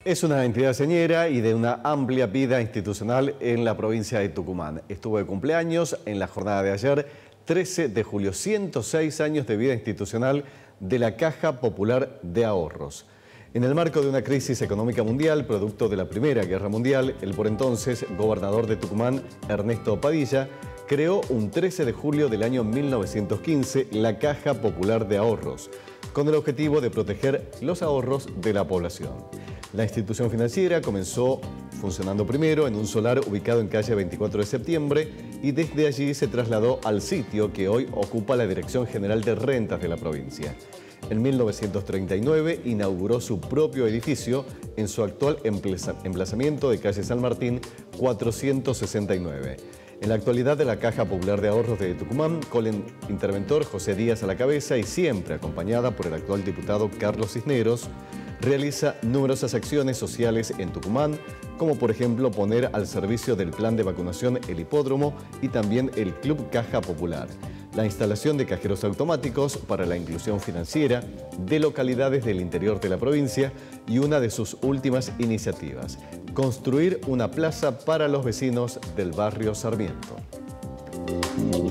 Es una entidad señera y de una amplia vida institucional en la provincia de Tucumán. Estuvo de cumpleaños en la jornada de ayer, 13 de julio, 106 años de vida institucional de la Caja Popular de Ahorros. En el marco de una crisis económica mundial, producto de la Primera Guerra Mundial, el por entonces gobernador de Tucumán, Ernesto Padilla, creó un 13 de julio del año 1915 la Caja Popular de Ahorros, con el objetivo de proteger los ahorros de la población. La institución financiera comenzó funcionando primero en un solar ubicado en calle 24 de septiembre y desde allí se trasladó al sitio que hoy ocupa la Dirección General de Rentas de la provincia. En 1939 inauguró su propio edificio en su actual emplazamiento de calle San Martín 469. En la actualidad, de la Caja Popular de Ahorros de Tucumán, con el interventor José Díaz a la cabeza y siempre acompañada por el actual diputado Carlos Cisneros, realiza numerosas acciones sociales en Tucumán, como por ejemplo poner al servicio del plan de vacunación el hipódromo y también el Club Caja Popular, la instalación de cajeros automáticos para la inclusión financiera de localidades del interior de la provincia y una de sus últimas iniciativas, construir una plaza para los vecinos del barrio Sarmiento.